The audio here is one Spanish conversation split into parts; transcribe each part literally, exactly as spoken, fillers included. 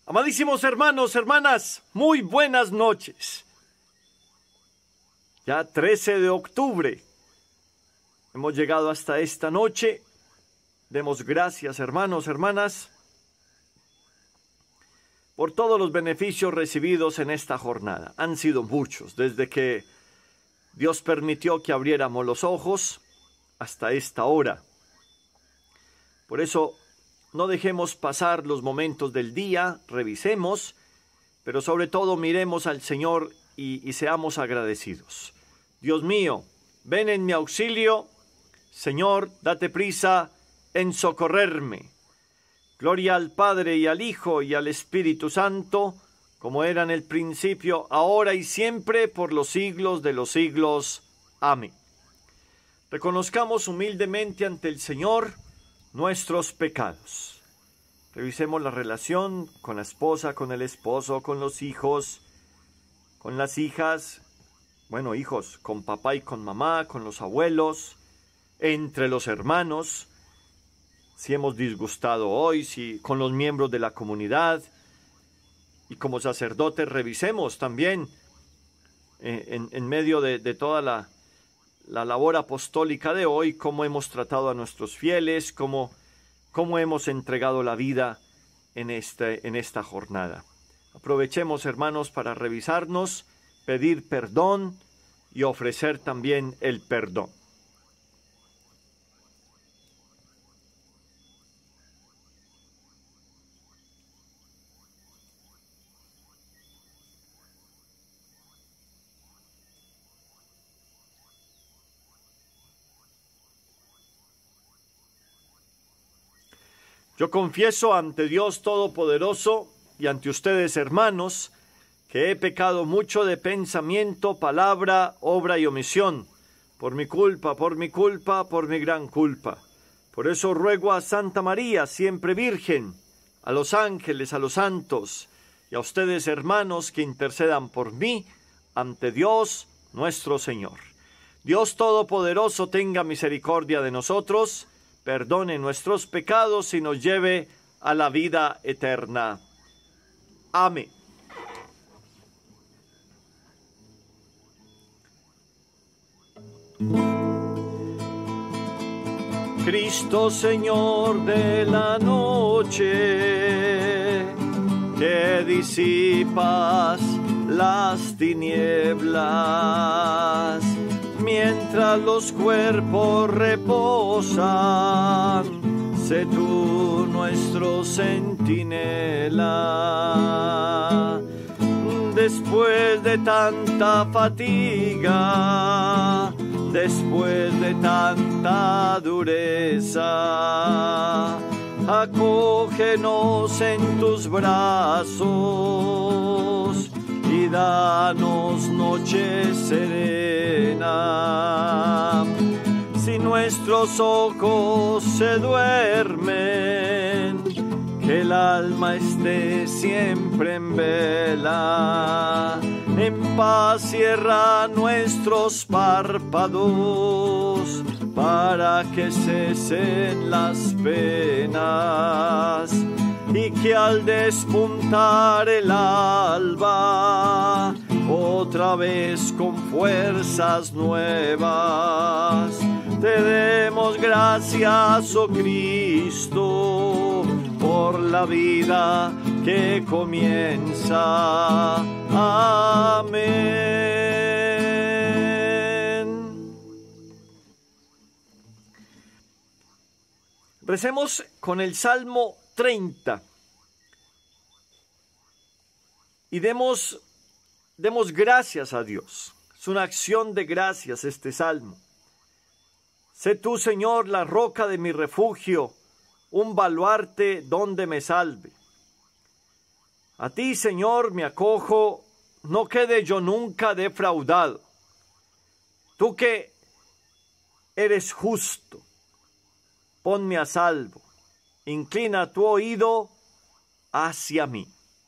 Amadísimos hermanos, hermanas, muy buenas noches. Ya trece de octubre. Hemos llegado hasta esta noche. Demos gracias, hermanos, hermanas, por todos los beneficios recibidos en esta jornada. Han sido muchos, desde que Dios permitió que abriéramos los ojos hasta esta hora. Por eso, no dejemos pasar los momentos del día, revisemos, pero sobre todo miremos al Señor y, y seamos agradecidos. Dios mío, ven en mi auxilio. Señor, date prisa en socorrerme. Gloria al Padre y al Hijo y al Espíritu Santo, como era en el principio, ahora y siempre, por los siglos de los siglos. Amén. Reconozcamos humildemente ante el Señor nuestros pecados. Revisemos la relación con la esposa, con el esposo, con los hijos, con las hijas, bueno, hijos, con papá y con mamá, con los abuelos, entre los hermanos, si hemos disgustado hoy, si con los miembros de la comunidad, y como sacerdotes revisemos también eh, en, en medio de, de toda la, la labor apostólica de hoy, cómo hemos tratado a nuestros fieles, cómo, cómo hemos entregado la vida en, este, en esta jornada. Aprovechemos, hermanos, para revisarnos, pedir perdón y ofrecer también el perdón. Yo confieso ante Dios Todopoderoso y ante ustedes, hermanos, que he pecado mucho de pensamiento, palabra, obra y omisión, por mi culpa, por mi culpa, por mi gran culpa. Por eso ruego a Santa María, siempre Virgen, a los ángeles, a los santos, y a ustedes, hermanos, que intercedan por mí ante Dios nuestro Señor. Dios Todopoderoso tenga misericordia de nosotros, perdone nuestros pecados y nos lleve a la vida eterna. Amén. Cristo Señor de la noche, que disipas las tinieblas, mientras los cuerpos reposan, sé tú nuestro centinela. Después de tanta fatiga, después de tanta dureza, acógenos en tus brazos y danos noche serena. Si nuestros ojos se duermen, que el alma esté siempre en vela. En paz cierra nuestros párpados, para que cesen las penas, y que al despuntar el alba, otra vez con fuerzas nuevas, te demos gracias, oh Cristo, por la vida que comienza. Amén. Recemos con el Salmo treinta y demos, demos gracias a Dios. Es una acción de gracias este salmo. Sé tú, Señor, la roca de mi refugio, un baluarte donde me salve. A ti, Señor, me acojo, no quede yo nunca defraudado. Tú que eres justo, ponme a salvo, inclina tu oído hacia mí.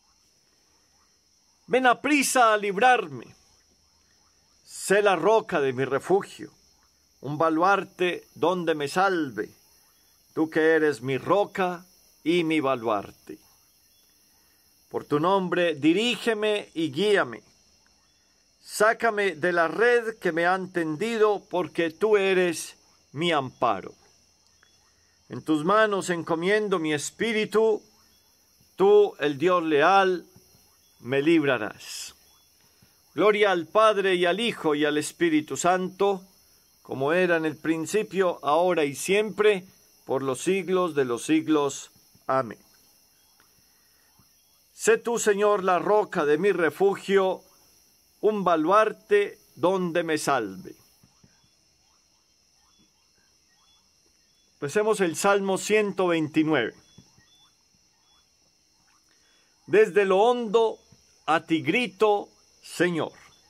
Ven a prisa a librarme, sé la roca de mi refugio, un baluarte donde me salve, tú que eres mi roca y mi baluarte. Por tu nombre, dirígeme y guíame. Sácame de la red que me han tendido, porque tú eres mi amparo. En tus manos encomiendo mi espíritu, tú, el Dios leal, me librarás. Gloria al Padre y al Hijo y al Espíritu Santo, como era en el principio, ahora y siempre, por los siglos de los siglos. Amén. Sé tú, Señor, la roca de mi refugio, un baluarte donde me salve. Recemos el Salmo ciento veintinueve. Desde lo hondo a ti grito, Señor.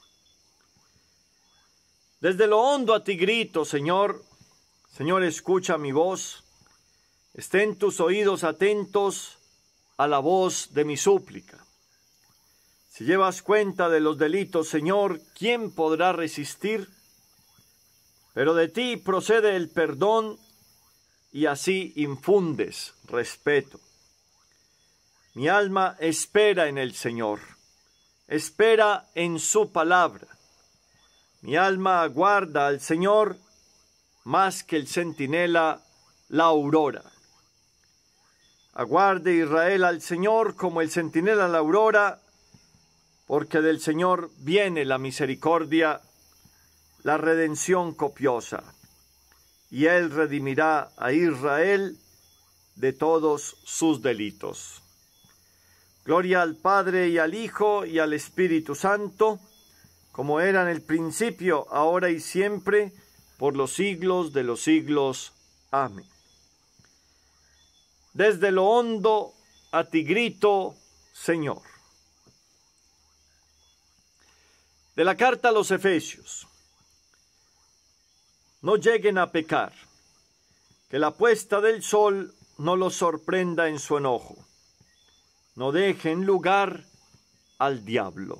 Desde lo hondo a ti grito, Señor. Señor, escucha mi voz. Estén tus oídos atentos a la voz de mi súplica. Si llevas cuenta de los delitos, Señor, ¿quién podrá resistir? Pero de ti procede el perdón y así infundes respeto. Mi alma espera en el Señor, espera en su palabra. Mi alma aguarda al Señor más que el centinela la aurora. Aguarde Israel al Señor como el centinela la aurora, porque del Señor viene la misericordia, la redención copiosa, y Él redimirá a Israel de todos sus delitos. Gloria al Padre y al Hijo y al Espíritu Santo, como era en el principio, ahora y siempre, por los siglos de los siglos. Amén. Desde lo hondo a ti grito, Señor. De la carta a los Efesios. No lleguen a pecar, que la puesta del sol no los sorprenda en su enojo. No dejen lugar al diablo.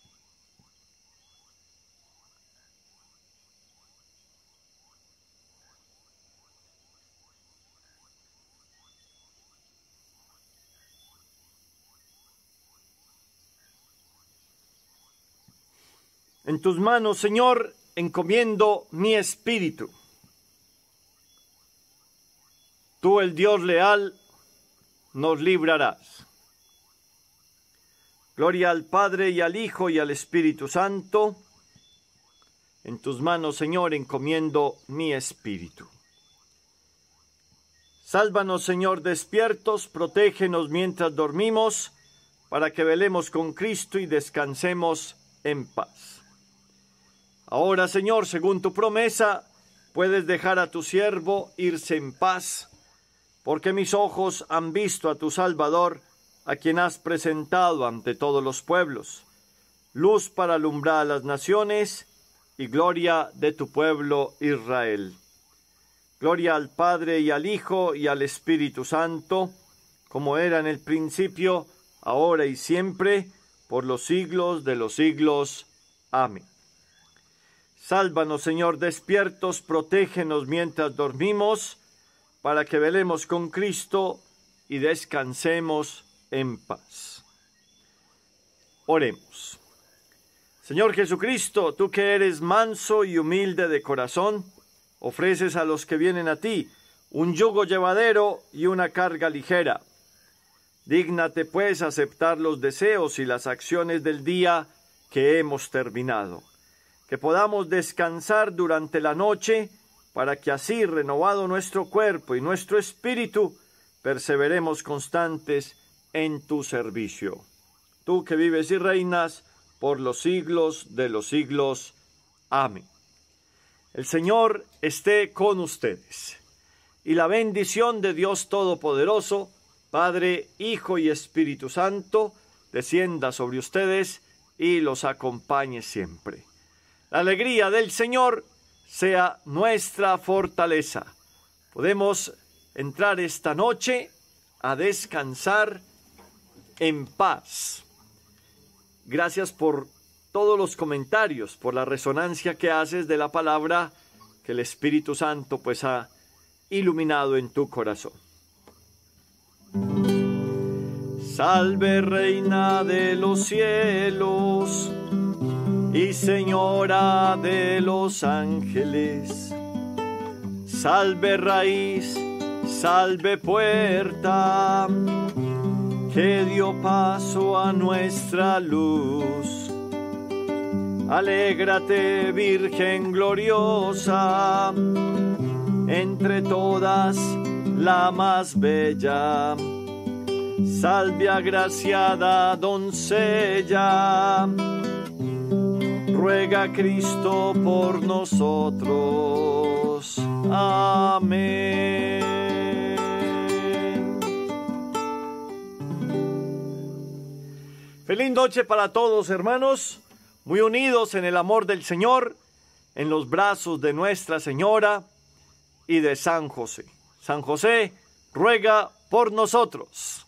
En tus manos, Señor, encomiendo mi espíritu. Tú, el Dios leal, nos librarás. Gloria al Padre y al Hijo y al Espíritu Santo. En tus manos, Señor, encomiendo mi espíritu. Sálvanos, Señor, despiertos, protégenos mientras dormimos, para que velemos con Cristo y descansemos en paz. Ahora, Señor, según tu promesa, puedes dejar a tu siervo irse en paz, porque mis ojos han visto a tu Salvador, a quien has presentado ante todos los pueblos, luz para alumbrar a las naciones y gloria de tu pueblo Israel. Gloria al Padre y al Hijo y al Espíritu Santo, como era en el principio, ahora y siempre, por los siglos de los siglos. Amén. Sálvanos, Señor, despiertos, protégenos mientras dormimos, para que velemos con Cristo y descansemos en paz. Oremos. Señor Jesucristo, tú que eres manso y humilde de corazón, ofreces a los que vienen a ti un yugo llevadero y una carga ligera. Dígnate, pues, aceptar los deseos y las acciones del día que hemos terminado, que podamos descansar durante la noche, para que así, renovado nuestro cuerpo y nuestro espíritu, perseveremos constantes en tu servicio. Tú que vives y reinas por los siglos de los siglos. Amén. El Señor esté con ustedes, y la bendición de Dios Todopoderoso, Padre, Hijo y Espíritu Santo, descienda sobre ustedes y los acompañe siempre. La alegría del Señor sea nuestra fortaleza. Podemos entrar esta noche a descansar en paz. Gracias por todos los comentarios, por la resonancia que haces de la palabra que el Espíritu Santo pues ha iluminado en tu corazón. Salve Reina de los cielos y Señora de los ángeles. Salve raíz, salve puerta, que dio paso a nuestra luz. Alégrate, Virgen gloriosa, entre todas la más bella. Salve agraciada doncella, ruega Cristo por nosotros. Amén. Feliz noche para todos, hermanos, muy unidos en el amor del Señor, en los brazos de Nuestra Señora y de San José. San José, ruega por nosotros.